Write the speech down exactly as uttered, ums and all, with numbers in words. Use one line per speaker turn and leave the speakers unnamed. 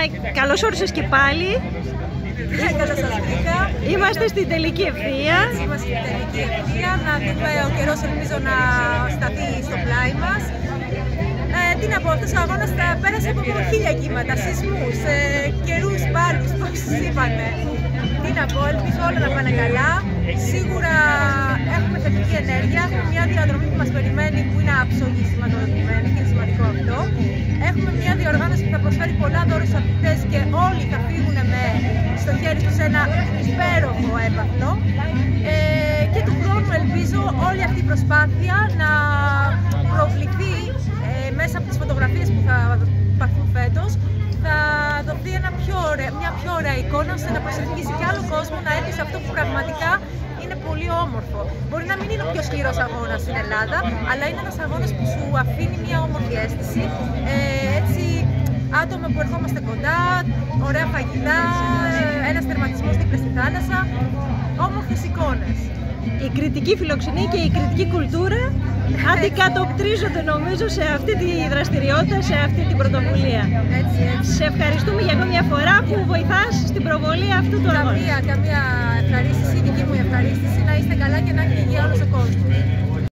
καλώς όρισες και πάλι.
Καλώς σας βρήκα.
Είμαστε στην τελική ευθεία.
Είμαστε στην τελική ευθεία. Να δούμε, ο καιρός ελπίζω να σταθεί στο πλάι μας. Ε, τι να πω, αυτός ο αγώνας θα πέρασε από χίλια κύματα, σεισμούς, ε, καιρούς, μπάλους, πώς είπανε. Τι να πω, ελπίζω όλα να πάνε καλά. Σίγουρα έχουμε θετική ενέργεια, έχουμε μια διαδρομή που μας περιμένει που είναι άψογη, σηματοδοτημένη και είναι σημαντικό αυτό. Έχουμε μια διοργάνωση που θα προσφέρει πολλά δώρα στους αθλητές και όλοι θα φύγουν με στο χέρι τους ένα υπέροχο έπαθλο. Ε, και του χρόνου ελπίζω όλη αυτή η προσπάθεια να προβληθεί ε, μέσα από τις φωτογραφίες που θα πάρθουν φέτος. Θα δοθεί ένα πιο ωραία, μια πιο ωραία εικόνα ώστε να προσελκύσει και άλλο κόσμο να έρθει σε αυτό που πραγματικά είναι πολύ όμορφο. Μπορεί να μην είναι ο πιο σκληρός αγώνας στην Ελλάδα, αλλά είναι ένας αγώνας που σου αφήνει μια όμορφη αίσθηση. Ε, έτσι, άτομα που ερχόμαστε κοντά, ωραία φαγητά, ένας τερματισμός δίπλα στη θάλασσα, όμορφες εικόνες.
Η κριτική φιλοξενία και η κριτική κουλτούρα αντικατοπτρίζονται νομίζω σε αυτή τη δραστηριότητα, σε αυτή την πρωτοβουλία.
Έτσι, έτσι.
Σε ευχαριστούμε για ακόμη μια φορά που βοηθάς στην προβολή αυτού του αγώνα.
Καμία, καμία ευχαρίστηση, δική μου ευχαρίστηση, να είστε καλά και να έχει υγεία όλος ο κόσμος.